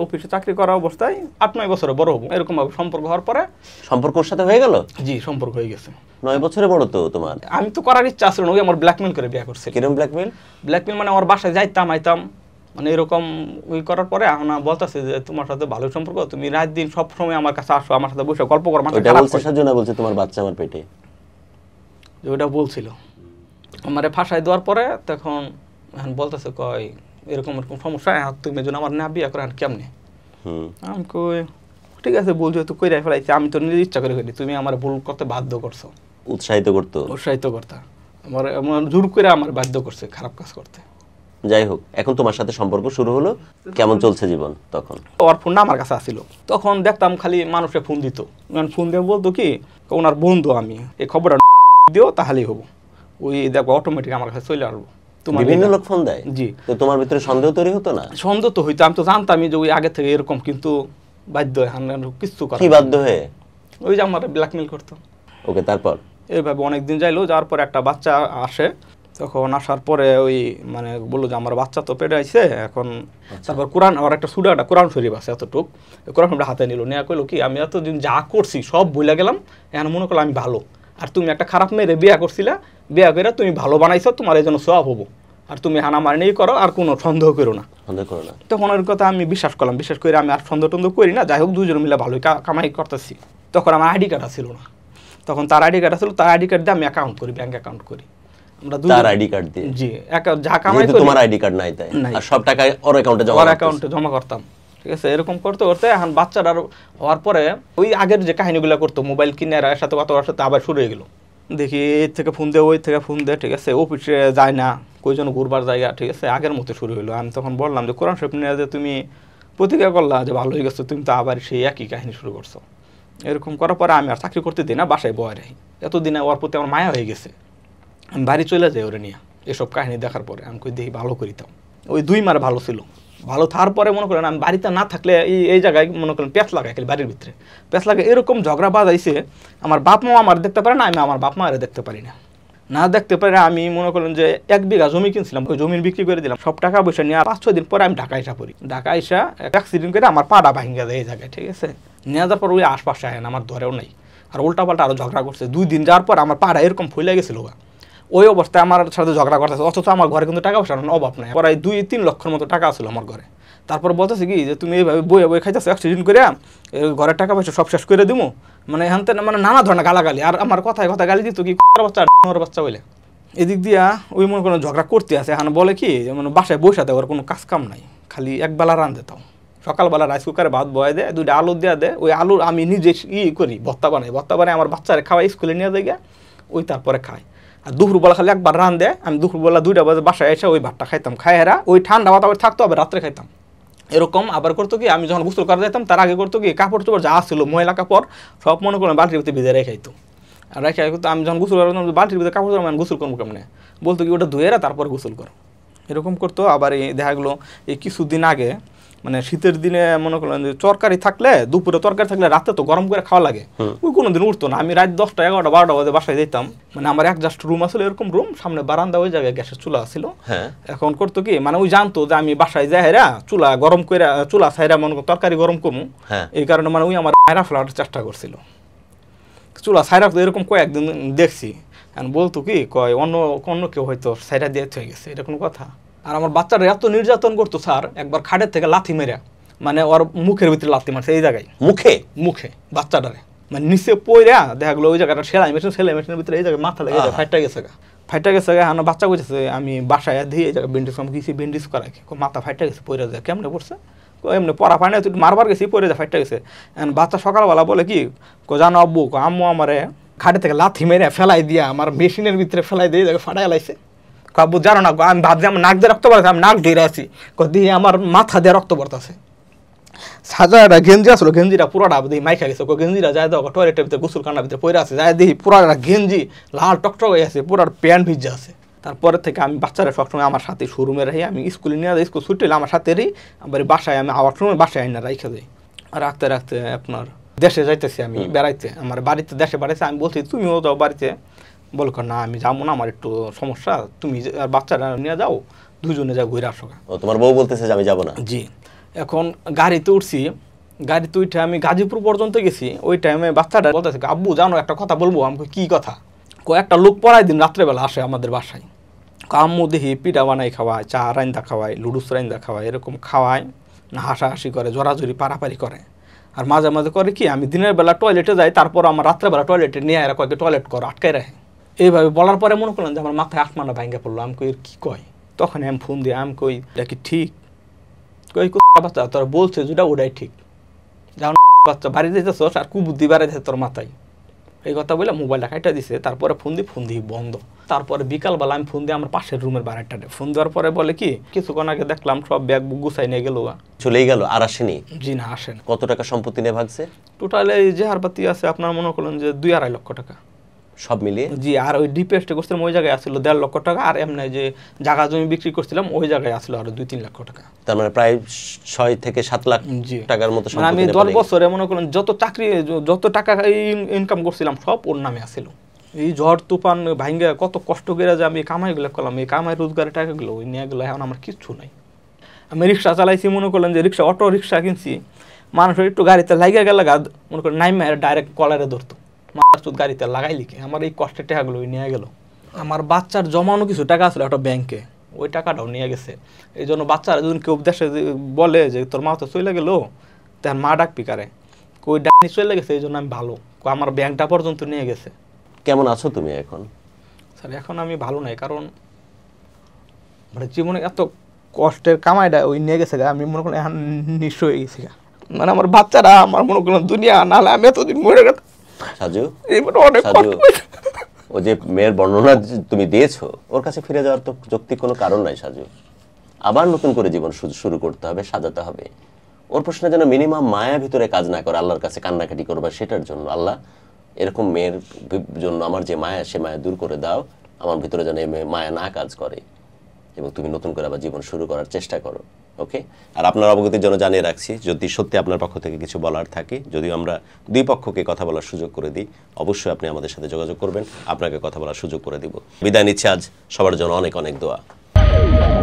অফিসে চাকরি করা অবস্থায় 8-9 বছরে বড় হবো এরকম ভাবে সম্পর্ক হওয়ার পরে সম্পর্ক ওর সাথে হয়ে গেল? জি সম্পর্ক হয়ে গেছে। 9 বছরে বড় তো তোমার? আমি তো করার ইচ্ছা ছিল না, ওই আমার ব্ল্যাকমেল করে বিয়ে করছে। কিরকম ব্ল্যাকমেল? ব্ল্যাকমেল মানে আমার বাসায় যাইতাম আইতাম, মানে এরকম ওই করার পরে এখন বলতেছে যে তোমার সাথে ভালো সম্পর্ক, তুমি রাত দিন সব সময় আমার কাছে আসো, আমার সাথে বসে গল্প করো। ওটা বলছে সাজনা, বলছে তোমার বাচ্চা আমার পেটে, যে ওটা বলছিল। আমারে ফাঁসাই দেওয়ার পরে তখন এখন বলতেছে কয় এরকম এরকম সমস্যা, তুমি যেন আমার না বিয়ে করে কেমনে। আমি কই ঠিক আছে ভুল যেহেতু কইরা ফেলাইছি, আমি তো নিজের ইচ্ছা করে করি, তুমি আমার ভুল করতে বাধ্য করছো। উৎসাহিত করতো? উৎসাহিত করতা, আমার জোর করে আমার বাধ্য করছে খারাপ কাজ করতে। যাই হোক, এখন তোমার সাথে সম্পর্ক শুরু হলো, কেমন চলছে জীবন তখন? ওর ফোনটা আমার কাছে আসছিল, তখন দেখতাম খালি মানুষে ফোন দিত, ফোন দিয়ে বলতো কি ওনার বন্ধু আমি, এই খবরটা দিও তাহলেই হবো, ওই দেখবো অটোমেটিক আমার কাছে চলে আসবো। বিভিন্ন লোক ফোন দেয়? জি। তো তোমার ভিতরে সন্দেহ তৈরি হতো না? সন্দেহ তো হইতো, আমি তো জানতামই যে ওই আগে থেকে এরকম, কিন্তু বাধ্য হয়ে কিছু করে। কি বাধ্য হয়ে? ওই যে আমার ব্ল্যাকমেল করতো। ওকে, তারপর? এইভাবে অনেকদিন যাইলো, যাওয়ার পরে একটা বাচ্চা আসে, তখন আসার পরে ওই মানে বললো যে আমার বাচ্চা তো পেটে আইছে এখন। তারপর কোরআন, আর একটা সুরাটা কোরআন শরীফ আছে এতটুক, কোরআন শরীফটা হাতে নিল, নেওয়া কইলো কি আমি এতদিন যা করছি সব ভুলে গেলাম, এখন মনে করলো আমি ভালো, আর তুমি একটা খারাপ মেয়েরে বিয়া করছিলা, বিয়া করে তুমি ভালো বানাইছো, তোমার এই জন্য সওয়াব হবো, আর তুমি হানা মার নিয়ে করো, আর কোনো সন্দেহ করো না। তখন ওর কথা আমি বিশ্বাস করলাম, বিশ্বাস করে আমি আর সন্দেহ টন্দেহ করি না, যাই হোক দুজন মিলে ভালোই কামাই করতেছি। তখন আমার আইডি কার্ড ছিল না, তখন তার আইডি কার্ড ছিল, তার আইডি কার্ড দিয়ে আমি অ্যাকাউন্ট করি, ব্যাংক অ্যাকাউন্ট করি আমরা দুই। তার আইডি কার্ড দিয়ে? জি, যা কামাই করি। তোমার আইডি কার্ড নাই তাই? আর সব টাকা ওর অ্যাকাউন্টে জমা করতাম। ঠিক আছে, এরকম করতে করতে এখন বাচ্চাটা হওয়ার পরে ওই আগের যে কাহিনীগুলো করতো, মোবাইল কিনে এর সাথে কথার সাথে আবার শুরু হয়ে গেল। দেখি এর থেকে ফোন দে, ওই থেকে ফোন দে, ঠিক আছে, অফিসে যায় না, কই যেন ঘুরবার জায়গা, ঠিক আছে, আগের মতো শুরু হলো। আমি তখন বললাম যে কোরআন শরীফ নিয়ে যে তুমি প্রতিজ্ঞা করলা যে ভালো হয়ে গেছো, তুমি তো আবার সেই একই কাহিনী শুরু করছো। এরকম করার পরে আমি আর চাকরি করতে দিই না, বাসায় বয় রাখি। এতদিনে ওর প্রতি আমার মায়া হয়ে গেছে, আমি বাড়ি চলে যাই ওরে নিয়ে। এসব কাহিনী দেখার পরে আমি কই দেখি ভালো করিতাম। ওই 2 মাস ভালো ছিল, ভালো থাকার পরে মনে করেন আমি বাড়িতে না থাকলে এই জায়গায় মনে করেন পেঁচ লাগাই, খালি বাড়ির ভিতরে পেঁচ লাগে। এরকম ঝগড়া বাজাইছে, আমার বাপ মা আমার দেখতে পারে না, আমি আমার বাপ মারে দেখতে পারি না, না দেখতে পারি। আমি মনে করেন যে 1 বিঘা জমি কিনছিলাম, ওই জমি বিক্রি করে দিলাম, সব টাকা পয়সা নিয়ে 5-6 দিন পরে আমি ঢাকা এসে পড়ি। ঢাকা এসে অ্যাক্সিডেন্ট করে আমার পাটা ভাঙিয়ে দেয় এই জায়গায়, ঠিক আছে। নিয়ে যাওয়ার পর ওই আশপাশে আয় না, আমার ধরেও নাই, আর উল্টা পাল্টা আরও ঝগড়া করছে। 2 দিন যাওয়ার পর আমার পাটা এরকম ফুলে গেছিল, ওই অবস্থায় আমার সাথে ঝগড়া করতেছে, অথচ আমার ঘরে কিন্তু টাকা পয়সার অভাব নাই, প্রায় 2-3 লক্ষের মতো টাকা ছিল আমার ঘরে। তারপর বলতেছে কি যে তুমি এইভাবে বইয়ে বই খাইতেছো, অ্যাক্সিডেন্ট করে ঘরের টাকা পয়সা সব শেষ করে দিবো, মানে এখান থেকে মানে নানা ধরনের গালাগালি। আর আমার কথায় কথা গালি দিত কি বাচ্চা বাচ্চা বলে। এদিক দিয়া ওই মনে কোনো ঝগড়া করতে আছে। এখন বলে কি মানে বাসায় বসে দেয়, ওর কোনো কাজ কাম নাই, খালি একবেলা রান দিতাম। সকালবেলা রাইস কুকারে ভাত বয়ে দেয়, 2টা আলু দেওয়া দেয়, ওই আলু আমি নিজে করি, ভর্তা বানাই আমার বাচ্চারা খাওয়াই, স্কুলে নিয়ে যায় গিয়ে, ওই তারপরে খায়। আর দুপুরবেলা খালি একবার রান দেয়, আমি দুপুরবেলা 2টা বাজে বাসায় এসে ওই ভাতটা খাইতাম, খাই হেরা ওই ঠান্ডা ভাত আবার থাকতো, আবার রাত্রে খাইতাম। এরকম আবার করতো কি আমি যখন গোসল করা যেতাম তার আগে করতো কি কাপড় চোপড় যা ছিল ময়লা কাপড় সব মনে করেন বালতির ভিতরে ভিজে রেখাইতো। আর রেখে আমি যখন গোসল করতাম বালতির ভিতরে কাপড় আমি গোসল করবো কেমনে, বলতো কি ওটা ধুয়ে তারপরে গোসল করো, এরকম করতো। আবার এই দেখা গেলো এই কিছুদিন আগে মানে শীতের দিনে মনে করলেন যে তরকারি থাকলে, দুপুরে তরকারি থাকলে রাতে তো গরম করে খাওয়া লাগে, ওই কোনোদিন উঠতো না। আমি রাত 10টা 11টা 12টা বাজে বাসায় যেতাম, মানে আমার জাস্ট রুম আসলে এরকম রুম, সামনে বারান্দা, ওই জায়গায় গ্যাসের চুলা ছিল। এখন করতো কি মানে ওই জানতো যে আমি বাসায় যাই হেরা চুলা গরম করে, চুলা ছাইরা মনে তরকারি গরম করবো, এই কারণে মানে ওই আমার মায়েরা ফেলার চেষ্টা করছিল। চুলা ছাইরা এরকম কয়েকদিন দেখছি, বলতো কি কয় অন্য কেউ হয়তো ছাইরা দিয়ে হয়ে গেছে, এটা কোনো কথা। আর আমার বাচ্চারা এত নির্যাতন করতো স্যার, একবার খাটের থেকে লাথি মেরা, মানে ওর মুখের ভিতরে লাথি মারছে, এই জায়গায় মুখে বাচ্চাটারে, মানে নিচে পইরা দেখা গেলো ওই জায়গাটা সেলাই মেশিনের ভিতরে এই জায়গায় মাথা লেগে ফাইটা গেছে আমার বাচ্চা কইছে আমি বাসায় দিয়ে এই জায়গায় বেন্ডিস গেছি, বেন্ডিস করাই মাথা ফাইটা গেছে, পইরা যায় কেমনে পড়ছে, এমনি পড়া পায় না, তুই মারবার গেছি, পড়ে যায় ফাইটা গেছে। বাচ্চা সকালবেলা বলে কি জানো আব্বু আম্মু আমারে খাটে থেকে লাথি মেরে ফেলাই দিয়া আমার মেশিনের ভিতরে ফেলাই দিয়ে ফাটাই লাইছে। আব্বু জানো না, আমি ভাবছি আমার নাক দিয়ে রক্ত পড়তেছে, আমি নাক দিয়ে আছি, দিয়ে আমার মাথা দিয়ে রক্ত পড়তেছে। সাজা একটা গেঞ্জি আসলো, গেঞ্জিটা পুরাটা দিয়ে মাইখা গেছে, গেঞ্জিটা যায় দেখো টয়লেটের ভিতরে গোসল কান্নার ভিতরে পড়ে আছে, যায় দেখি পুরাটা গেঞ্জি লাল টকটক হয়ে আছে, পুরার প্যান্ট ভিজা আছে। তারপরে থেকে আমি বাচ্চারা সবসময় আমার সাথে শোরুমে রাখি, আমি স্কুলে নিয়ে যাই, স্কুল ছুটি হলে আমার সাথে রই, আবার বাসায় আমি আবার সময় বাসায় আইনা রাইখা যাই। আর রাখতে রাখতে আপনার দেশে যাইতেছি আমি বেড়াইতে, আমার বাড়িতে দেশে বাড়াইছে, আমি বলছি তুমিও যাও বাড়িতে, বল না আমি যাবো না, আমার একটু সমস্যা, তুমি বাচ্চারা নিয়ে যাও, দুজনে যাও ঘুরে আসো। তোমার বউ বলতেছে যে আমি যাবো না? জি। এখন গাড়িতে উঠছি, গাড়িতে উঠে আমি গাজীপুর পর্যন্ত গেছি। ওই টাইমে বাচ্চাটা বলতেছে, আব্বু জানো একটা কথা বলবো। আমি কই, কি কথা? একটা লোক পড়াই দিন রাত্রেবেলা আসে আমাদের বাসায়। আম্মু দেখি পিঠা বানাই খাওয়ায়, চা রান্দা খাওয়ায়, লুডুস রান্দা খাওয়ায়, এরকম খাওয়ায় না, হাসাহাসি করে, জোরাজুরি পারাপারি করে। আর মাঝে মাঝে করে কি, আমি দিনের বেলা টয়লেটে যাই, তারপর আমার রাত্রেবেলা টয়লেটে নিয়ে এরা কয়েক টয়লেট করে আটকাই রাখে। এইভাবে বলার পরে মনে করলাম যে আমার মাথায় আসমানা ভাঙ্গা পড়লো। আমি কই, কি কয়? তখন আমি ফোন দিয়ে আমি কই, এটা কি ঠিক? কই, বাচ্চা তোরা বলছে যেটা ওটাই ঠিক। যেমন বাচ্চা বাড়ি যেতেছ আর কুবুদ্ধি বাড়াইছে তোর মাথায়, এই কথা বলে মোবাইলটা কাটা দিছে। তারপরে ফোন দিই বন্ধ। তারপরে বিকালবেলা আমি ফোন দিয়ে আমার পাশের রুমের বাড়িটাতে ফোন দেওয়ার পরে বলে কি, কিছুক্ষণ আগে দেখলাম সব ব্যাগ বুক গুছাই নিয়ে গেল। চলেই গেল, আর আসেনি? জি না, আসেন। কত টাকা সম্পত্তি নিয়ে ভাগছে? টোটাল এই যে হারপাতি আছে আপনার মনে করলেন যে 2-2.5 লক্ষ টাকা সব মিলিয়ে। জি, আর ওই ডিপেস্টে করছিলাম ওই জায়গায় আসছিল 1.5 লক্ষ টাকা। আর এমনি যে জায়গা জমি বিক্রি করছিলাম ওই জায়গায় আসলো আরো 2-3 লক্ষ টাকা। তার মানে প্রায় 6 থেকে 7 লাখ টাকার মতো সম্পত্তি। আমি 10 বছরে মনে করেন যত চাকরি যত টাকা ইনকাম করছিলাম সব ওর নামে আসছিল। এই ঝড় তুফান ভাঙ্গা কত কষ্ট করে যে আমি কামাইগুলো করলাম, এই কামাই রোজগারের টাকাগুলো ওই নিয়েগুলো এখন আমার কিচ্ছু নাই। আমি রিক্সা চালাইছি, মনে করলেন যে রিক্সা, অটো রিক্সা কিনছি, মানুষের একটু গাড়িতে লাগিয়ে গেলে মনে করেন নাইমে ডাইরেক্ট কলারে ধরতো, গাড়িতে লাগাইলি কি, আমার এই কষ্টের টাকাগুলো নিয়ে গেল। আমার বাচ্চার জমানো কিছু টাকা ছিল একটা ব্যাংকে, ওই টাকাটাও নিয়ে গেছে। এই জন্য বাচ্চারা যখন কেউ দেশে বলে যে তোর মা তো চলে গেলো, তার মা ডাক পিকারে ওই ডাকনি চলে গেছে, এই জন্য আমি ভালো, আমার ব্যাংকটা পর্যন্ত নিয়ে গেছে। কেমন আছো তুমি এখন? স্যার এখন আমি ভালো নাই, কারণ মানে জীবনে এত কষ্টের কামাইটা ওই নিয়ে গেছে, আমি মনে করেন এখন নিঃস্ব হয়ে গেছি। মানে আমার বাচ্চারা আমার মনে করেন দুনিয়া, নাহলে আমি এতদিন মরে গেলাম। সাজু, অনেক কষ্ট। ও যে মেয়ের বর্ণনা তুমি দিয়েছো, ওর কাছে ফিরে যাওয়ার তো যৌক্তিক কোনো কারণ নাই সাজু। আবার নতুন করে জীবন শুরু করতে হবে, সাজাতে হবে। ওর প্রশ্নে যেন মিনিমাম মায়া ভিতরে কাজ না করে, আল্লাহর কাছে কান্নাকাটি করবা সেটার জন্য, আল্লাহ এরকম মেয়ের জন্য আমার যে মায়া, সে মায়া দূর করে দাও, আমার ভিতরে যেন এই মায়া না কাজ করে, এবং তুমি নতুন করে আবার জীবন শুরু করার চেষ্টা করো। ওকে? আর আপনার অবগতির জন্য জানিয়ে রাখছি, যদি সত্যি আপনার পক্ষ থেকে কিছু বলার থাকে, যদিও আমরা দুই পক্ষকে কথা বলার সুযোগ করে দিই, অবশ্যই আপনি আমাদের সাথে যোগাযোগ করবেন, আপনাকে কথা বলার সুযোগ করে দিব। বিদায় নিচ্ছি আজ, সবার জন্য অনেক অনেক দোয়া।